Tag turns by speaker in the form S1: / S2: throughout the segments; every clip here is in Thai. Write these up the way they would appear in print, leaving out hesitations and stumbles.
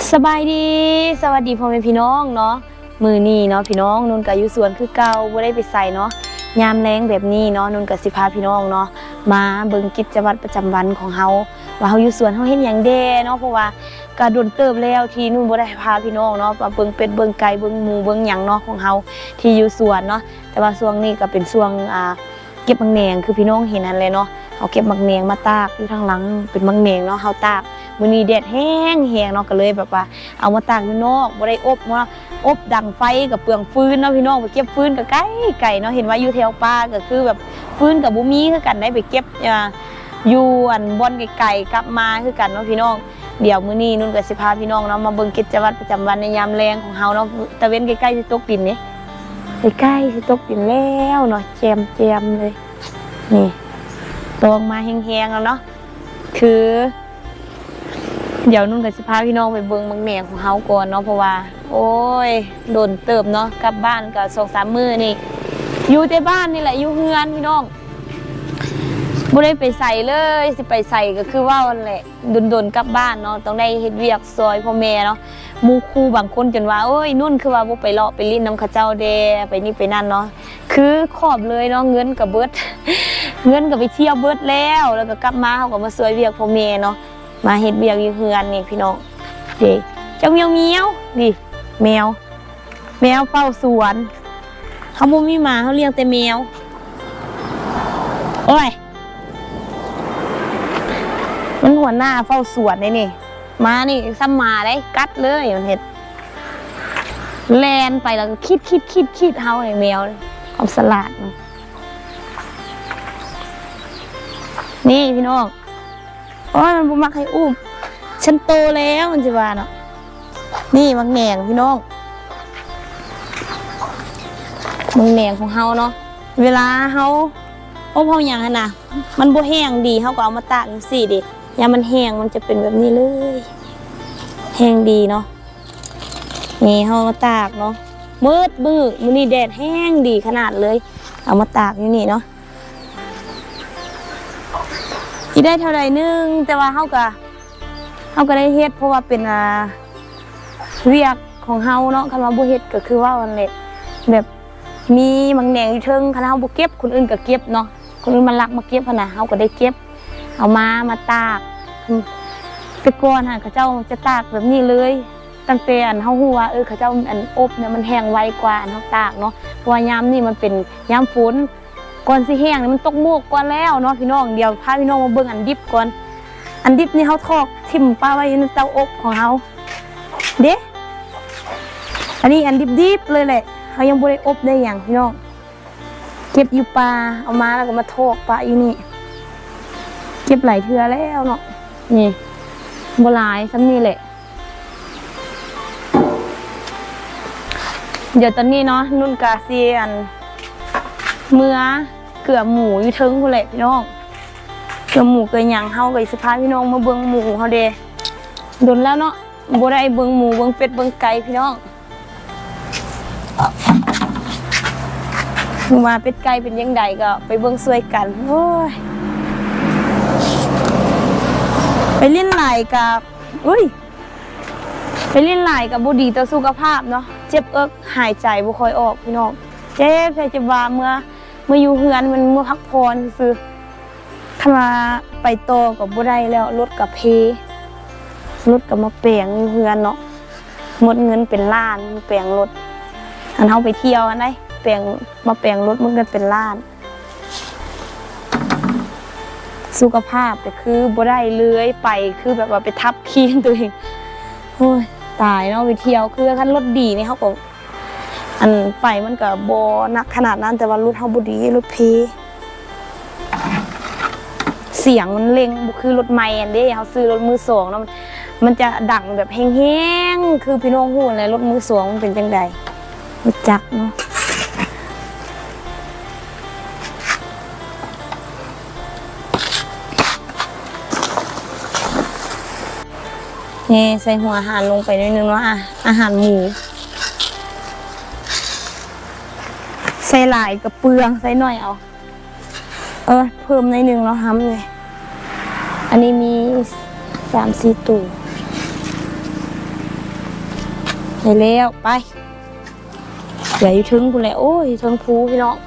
S1: สบายดีสวัสดีพ่อแม่พี่น้องเนาะมือนี้เนาะพี่น้องนุ่นกับอยู่สวนคือเก่าบ่ได้ไปใส่เนาะยามแรงแบบนี้เนาะนุ่นกับสิพาพี่น้องเนาะมาเบิ่งกิจวัตรประจำวันของเฮาว่าเฮาอยู่สวนเฮาเฮ็ดหยังแด่เนาะเพราะว่ากระโดนเติบแล้วที่นุ่นบ่ได้พาพี่น้องเนาะมาเบิ่งเป็ดเบิ่งไก่เบิ่งหมูเบิ่งหยังเนาะของเฮาที่อยู่สวนเนาะแต่ว่าช่วงนี้ก็เป็นช่วงเก็บมังแหนงคือพี่น้องเห็นนั่นแหละเนาะเอาเก็บมังแหนงมาตากอยู่ทางหลังเป็นมังแหนงเนาะเฮาตากมื้อนี้แดดแห้งเนาะก็เลยแบบว่าเอามาตากอยู่นอกบ่ได้อบเนาะอบดังไฟกับเปลืองฟืนเนาะพี่น้องไปเก็บฟืนกับไก่เนาะเห็นว่าอยู่แถวป่าก็คือแบบฟืนกับบ่มีคือกันได้ไปเก็บอยู่อันบ่อนไก่กลับมาคือกันเนาะพี่น้องเดี๋ยวมื้อนี้นุ่นก็สิพาพี่น้องเนาะมาเบิ่งกิจวัตรประจำวันในยามแลงของเฮาเนาะตะเว้นใกล้ๆสิตกดินนี่ใกล้ๆสิตกดินแล้วเนาะแจมเลยนี่ตองมาแห้งๆแล้วเนาะคือเดี๋ยวนุ่นกับสิพาพี่น้องไปเบิ่งมังแหนงของเฮาก่อนเนาะเพราะว่าโอ้ยโดนเติบเนาะกลับบ้านกับ2-3 มื้อนี่อยู่แต่บ้านนี่แหละอยู่เฮือนพี่น้องบ่ได้ไปใส่เลยสิไปใส่ก็คือว่าวันแหละโดนกลับบ้านเนาะต้องได้เฮ็ดเวียกซอยพ่อแม่เนาะหมู่ครูบางคนจนว่าโอ้ยนุ่นคือว่าบ่ไปเลาะไปลิ้นน้ำเขาเจ้าเด้ไปนี่ไปนั่นเนาะคือขอบเลยเนาะเงินกับเบิดเงินกับไปเที่ยวเบิดแล้วก็กลับมาเฮาก็มาซอยเวียกพ่อแม่เนาะมาเฮ็ดเวียกอยู่เฮือนนี่พี่น้องเด็กเจ้าเมียวดิแมวเฝ้าสวนเขาบ่มีหมาเขาเลี้ยงแต่แมวโอ้ยมันหัวหน้าเฝ้าสวนนี่มานี่ซ้ำมาได้กัดเลยมันเห็ดแลนไปแล้วก็คิดเฮาไอ้แมวเอาสลัดนี่พี่น้องโอ้ยมันบ่มักให้อุ้มฉันโตแล้วมันจะว่าเนาะนี่มังแหนงพี่น้องมังแหนงของเฮาเนาะเวลาเฮาอบเฮาอย่างนั้นน่ะมันบ่แห้งดีเฮาก็เอามาตากจังซี่ดิยามมันแห้งมันจะเป็นแบบนี้เลยแห้งดีเนาะนี่เฮามาตากเนาะมืดมื้อนี้แดดแห้งดีขนาดเลยเอามาตากอยู่นี่เนาะที่ได้เท่าใดนึงแต่ว่าเฮาก็ได้เฮ็ดเพราะว่าเป็นเวียกของเฮาเนาะคันว่าบ่เฮ็ดก็คือว่าอันแหละแบบมีมังแหนงอยู่เทิงคันเฮาบ่เก็บคนอื่นก็เก็บเนาะคนอื่นมาลักมาเก็บหั่นน่ะเฮาก็ได้เก็บเอามาตากแต่ก่อนเขาเจ้าจะตากแบบนี้เลยตั้งแต่เฮาฮู้ว่าเขาเจ้าอบเนี่ยมันแห้งไวกว่าเฮาตากเนาะเพราะว่ายามนี่มันเป็นยามฝนก่อนสิแห้งนี่มันตกโมกก่อนแล้วเนาะพี่น้องเดี๋ยวพาพี่น้องมาเบิ่งอันดิบก่อนอันดิบนี่เฮาทอกทิ่มปลาไว้ในเตาอบของเฮาเด้อันนี้อันดิบเลยแหละเฮายังบ่ได้อบได้หยังพี่น้องเก็บอยู่ปลาเอามาแล้วก็มาทอกปลาอยู่นี่เก็บหลายเทื่อแล้วเนาะนี่บ่หลายซ้ำนี่แหละเดี๋ยวตอนนี้เนาะนุ่นกาเซียนเมื่อเกือบหมูอยู่เทิงพุ่นแหละพี่น้องเกือบหมูเกยหยังเฮาก็สิพาพี่น้องมาเบิ่งหมูเฮาเด้โดนแล้วเนาะบ่ได้เบิ่งหมูเบิ่งเป็ดเบิ่งไก่พี่น้องมาเป็ดไก่เป็นยังไงก็ไปเบิ่งช่วยกันโอ้ยไปเล่นไหลกับไปเล่นไหลกับบ่ดีต่อสุขภาพเนาะเจ็บหายใจบ่ค่อยออกพี่น้องเจ็บใจจะว่าเมื่ออยู่เฮือนมันเมื่อพักผ่อนซื่อถ้ามาไปโตกับบ่ได้แล้วรถกับเพรถกับมาแปลงอยู่เฮือนเนาะหมดเงินเป็นล้านแปลงรถอันเฮาไปเที่ยวอันใดแปลงมาแปลงรถหมดเงินเป็นล้านสุขภาพแต่คือบ่ได้เลื้อยไปคือแบบว่าไปทับขี้ตัวเองโอ้ยตายเนาะไปเที่ยวคือคันรถดีนี่เขาก็อันไปมันก็บ่นักขนาดนั้นแต่ว่ารถเฮาบ่ดีรถเพเสียงมันเร่งบ่คือรถใหม่อันเด้เฮาซื้อรถมือสองเนาะมันจะดังแบบแฮงๆคือพี่น้องฮู้เลยรถมือสองมันเป็นจังได๋รู้จักเนาะนี่ใส่หัวอาหารลงไปนิดนึงเนาะอาหารหมูใส่หลายกับเปลืองใส่หน่อยเอาเพิ่มในนึงแล้วห้ำเลยอันนี้มี3-4 ตัวไปแล้วไปเดี๋ยวอยู่ถึงคุณแหละโอ้ยถึงภูพี่น้อง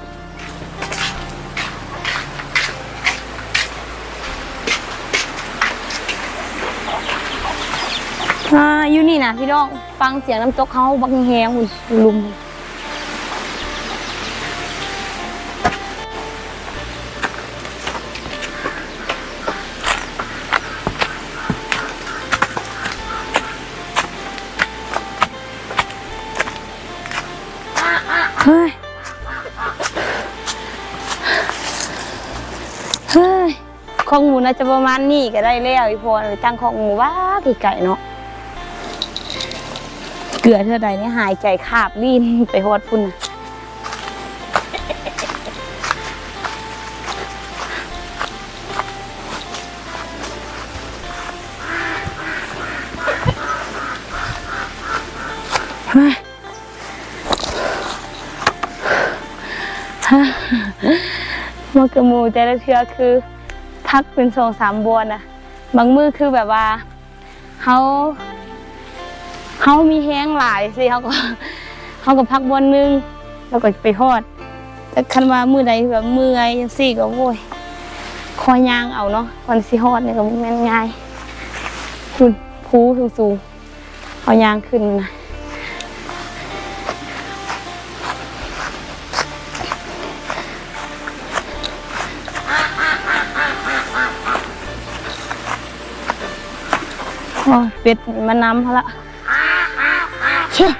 S1: อยู่นี่นะพี่น้องฟังเสียงน้ำตกเขาบังแหงคุณลุมเฮ้ยของหมูน่าจะประมาณนี้ก็ได้แล้วอีพอตั้งของหมูว่าไก่เนาะเกลือเท่าใดนี่หายใจขาบลิ้นไปฮอดพุ่นมากระมูแต่ละเทือคือพักเป็น2-3 บัวนะบางมือคือแบบว่าเขามีแห้งหลายสิเขาก็พักบนนึงแล้วก็ไปฮอดแต่คันว่ามือใดแบบมือไงยังสี่ก็โว้ยคอยางเอาเนาะวันสิฮอดเนี่ยก็แม่นง่ายคุณภูสูงเอายางขึ้นนะเป็ดมานำเขาละเชื่อ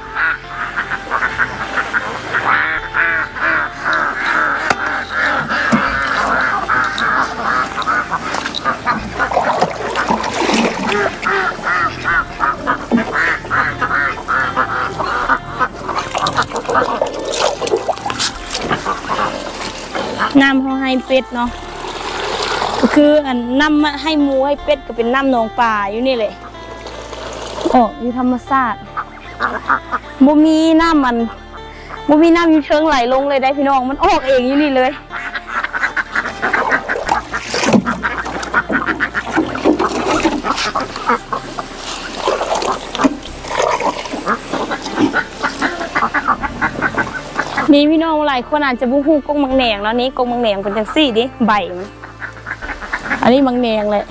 S1: น้ำเขาให้เป็ดเนาะก็คืออันน้ำให้หมูให้เป็ดก็เป็นน้ำหนองป่าอยู่นี่เลยออกอยู่ธรรมชาติบ่มีน้ำอยู่เชิงไหลลงเลยได้พี่น้องมันออกเองอยู่นี่เลยมีพี่น้องหลายคนอาจจะบุ้งหูกงมังแหนงแล้วนี้กงมังแหนงเป็นจังซี่ดิใบมันอันนี้มังแหนงเลย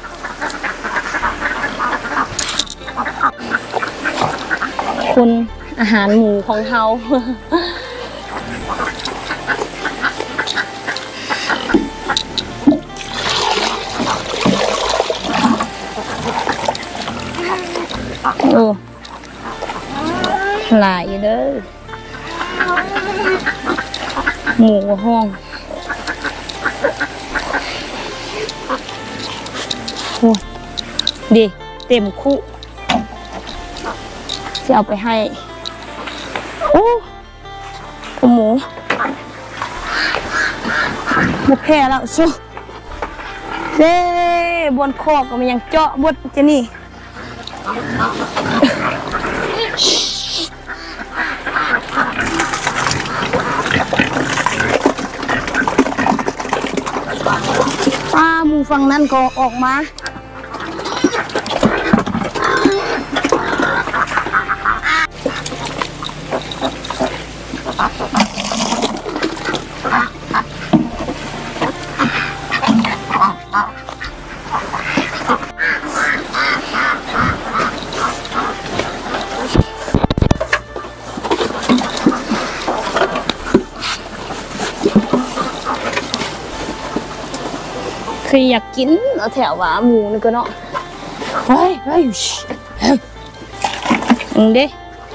S1: คุณอาหารหมูของเขาโอ้หลายเด้อหมูห้องโอ้ดีเต็มคุจะเอาไปให้โอ้หมูแพ้แล้วสู้เด้บนคอก็มันยังเจาะบดจะนี่ป้าหมูฝั่งนั้นก็ออกมาคืออยากกินเอาแถวว่าหมูนี่ก็เนาะเฮ้ยเด้เด้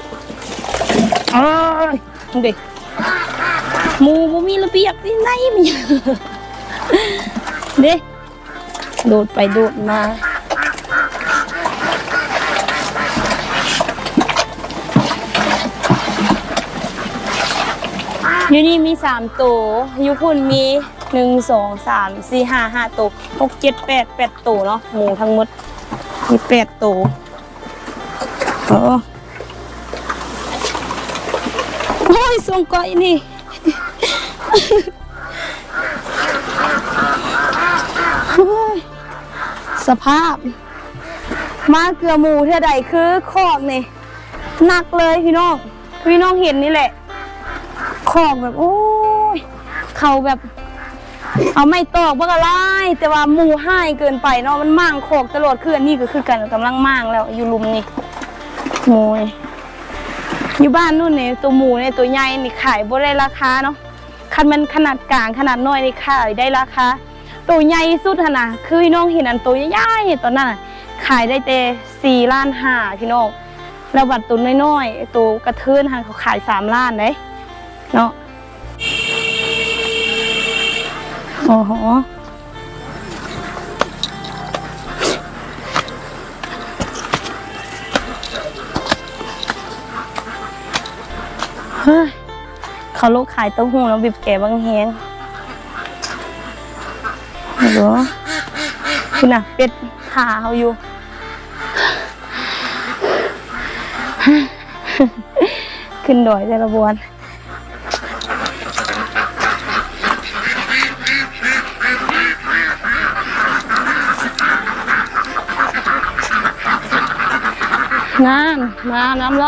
S1: หมูบ่มีระเบียบที่ไหนมีเด้โดดไปโดดมาอยู่นี่มี3 ตัวอยู่พุ่นมี1 2 3 4 5 5 ตัว6 7 8 ตัวเนาะหมูทั้งหมดมี8 ตัวโอ้ยส่งก้อยนี่สภาพมาเกลือหมูเท่าใดคือคอกนี่หนักเลยพี่น้องเห็นนี่แหละขอกแบบโอ้ยเขาแบบเอาไม่ตอกบ้างอะไรแต่ว่าหมูให้เกินไปเนาะมันมั่งขอกตลอดคืออันนี้ก็คือกันกำลังมั่งแล้วอยู่ลุมนี่หมูอยู่บ้านนู่นเนี่ยตัวหมูเนี่ยตัวใหญ่นี่ขายบ่ได้ราคาเนาะคันมันขนาดกลางขนาดน้อยนี่ขายได้ราคาตัวใหญ่สุดนะคือพี่น้องเห็นอันตัวใหญ่ๆตอนนั้นขายได้แต่4.5 ล้านพี่น้องแล้วบัดตัวน้อยๆตัวกระเทือนเขาขาย3 ล้านเลยเนาะโอ้โหเฮ้ยเขาลูกขายเต้าหู้แล้วบีบแกบางแฮงโอ้โหคุณน่ะเป็ดหาเขาอยู่ขึ้นดอยแต่ละบวนน้ำแล้ว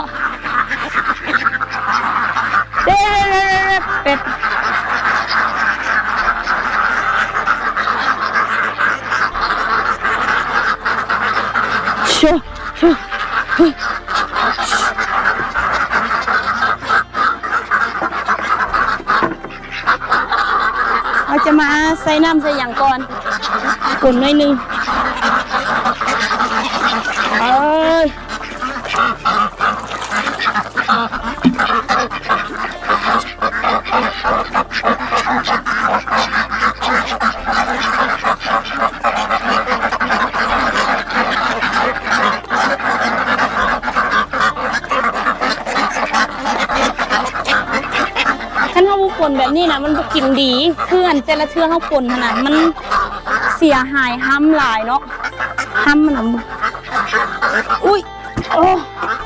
S1: เด็ดเป็ดชูเราจะมาใส่น้ำใส่อย่างก่อนอุ่นหน่อยนึงป่นแบบนี้นะมันกินดีเพื่อนแต่ละเทื่อเขาป่นขนาดมันเสียหายห้ำหลายเนาะห้ำมันอุ้ยโอ้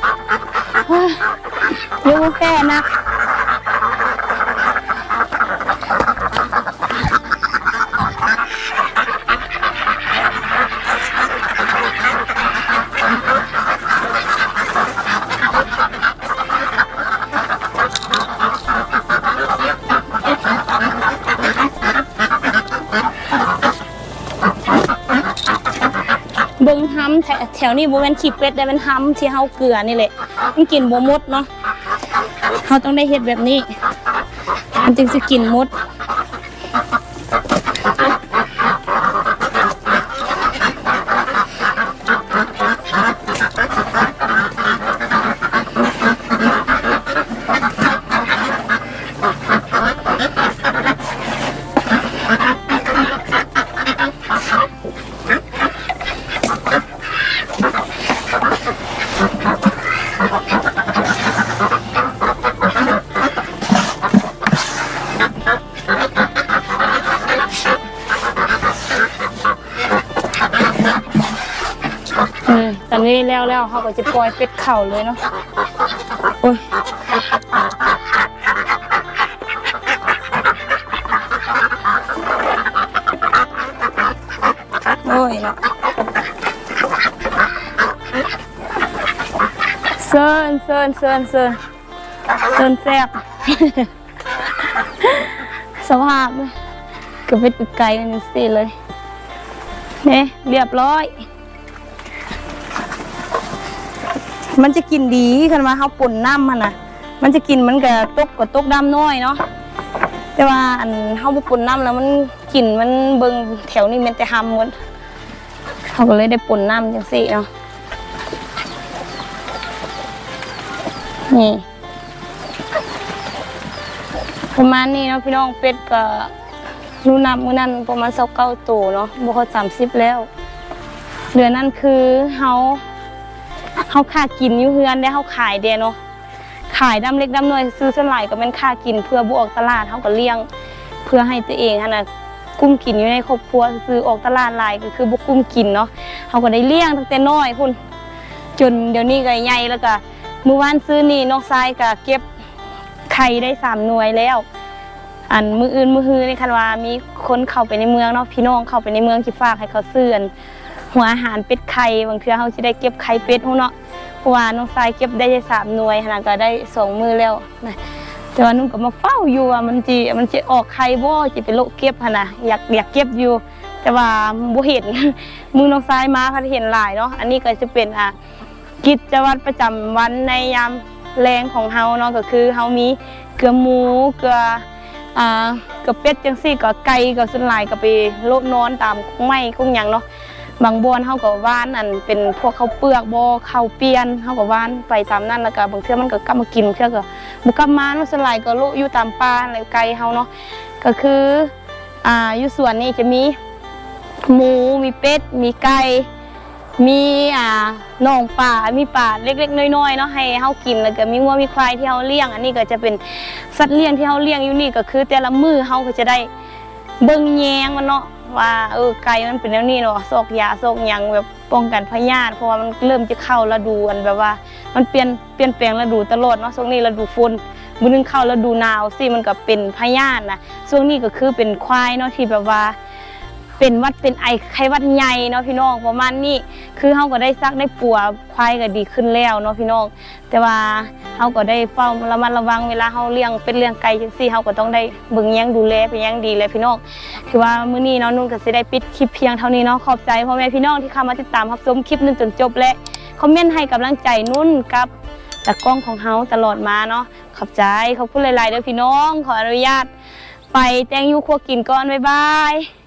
S1: เยอะแค่นะเบิ้งห้ำแถวนี้โบเป็นขีดเป็ดได้เป็นห้ำที่เฮาเกลือนี่แหละมันกินโบมดเนาะเขาต้องได้เห็ดแบบนี้มันจึงจะกินมดตอนนี้แล้วเขาก็จะปล่อยเป็ดเข่าเลยเนาะโอ้ยโอ้ยเนาะเซินแซ่บสภาพก็เป็ดไก่กันสิเลยเนี่ยเรียบร้อยมันจะกินดีคันว่าเขาป่นน้ำมันจะกินมันกับตกดำน้อยเนาะแต่ว่าอันเขาป่นน้ำแล้วมันกลิ่นมันเบิ่งแถวนี้มันจะหำหมดเขาก็เลยได้ป่นน้ำจังสิเนาะนี่ประมาณนี้เนาะพี่น้องเป็ดกับรูนับมือนั่นประมาณ29 ตัวเนาะบวก30แล้วเหลือนั่นคือเขาค่ากินอยู่เฮือนได้เขาขายเดียเนาะขายดำเล็กดำน้อยซื้อส่วนหลายก็เป็นค่ากินเพื่อบวกตลาดเขาก็เลี้ยงเพื่อให้ตัวเองนะกุ้มกินอยู่ในครอบครัวซื้อออกตลาดหลายก็คือบุกกุ้มกินเนาะเขาก็ได้เลี้ยงตั้งแต่น้อยคุณจนเดี๋ยวนี้ก็ใหญ่แล้วก็เมื่อวานซื้อนี่น้องทรายก็เก็บไข่ได้3 หน่วยแล้วอันมืออื่นมือฮือในคันว่ามีคนเข้าไปในเมืองเนาะพี่น้องเข้าไปในเมืองที่ฝากให้เขาซื้อหัวอาหารเป็ดไข่บางเทื่อเขาจะได้เก็บไข่เป็ดเนาะเพราะว่าน้องทรายเก็บได้3 หน่วยขนาดก็ได้2 มื้อแล้วนะแต่ว่านุ่นก็มาเฝ้าอยู่ว่ามันจะออกไข่บ่จะเป็นโรคเก็บหั่นน่ะอยากเก็บอยู่แต่ว่าบ่เห็น มือน้องทรายมาพัดเห็นหลายเนาะอันนี้ก็จะเป็นกิจวัตรประจำวันในยามแรงของเฮาเนาะก็คือเฮามีเกลือหมูเกลือเป็ดจังซี่ก็ไก่ก็ส่วนหลายก็ไปโลดนอนตามกุ้งไม้กุ้งหยังเนาะบางบ่อนเฮาก็ว่านอันเป็นพวกข้าวเปลือกบ่ข้าวเปียนเฮาก็ว่านไปตามนั้นแล้วก็บางเทื่อมันก็กลับมากินเทื่อก็บ่กลับมาเนาะส่วนหลายก็โลอยู่ตามป่าอะไรไก่เฮาเนาะก็คืออยู่สวนนี้จะมีหมูมีเป็ดมีไก่มีน่องป่ามีป่าเล็กๆน้อยๆเนาะให้เฮากินแล้วก็มีวัวมีควายที่เฮาเลี้ยงอันนี้ก็จะเป็นสัตว์เลี้ยงที่เฮาเลี้ยงอยู่นี่ก็คือแต่ละมื้อเฮาก็จะได้เบิ่งแยงมันเนาะว่าไก่มันเป็นแนวนี้เนาะซอกยาซอกหยังแบบป้องกันพยาธิเพราะว่ามันเริ่มจะเข้าฤดูอันแบบว่ามันเปลี่ยนแปลงฤดูตลอดเนาะช่วงนี้ฤดูฝนมื้อนึงเข้าฤดูหนาวสิมันก็เป็นพยาธินะช่วงนี้ก็คือเป็นควายเนาะที่แบบว่าเป็นวัดเป็นไข้หวัดใหญ่เนาะพี่น้องประมาณนี้คือเฮาก็ได้ซักได้ปัวควายก็ดีขึ้นแล้วเนาะพี่น้องแต่ว่าเฮาก็ได้เฝ้าระมัดระวังเวลาเฮาเลี้ยงเป็นเลี้ยงไก่จังซี่เฮาก็ต้องได้เบิ่งแยงดูแลเป็นอย่างดีเลยพี่น้องคือว่ามื้อนี้เนาะนุ่นก็สิได้ปิดคลิปเพียงเท่านี้เนาะขอบใจพ่อแม่พี่น้องที่เข้ามาติดตามรับชมคลิปนึงจนจบและคอมเมนต์ให้กำลังใจนุ่นกับตากล้องของเฮาตลอดมาเนาะขอบใจขอบคุณหลายๆเด้อพี่น้องขออนุญาตไปแต่งอยู่ครัวกินก่อนบ๊ายบาย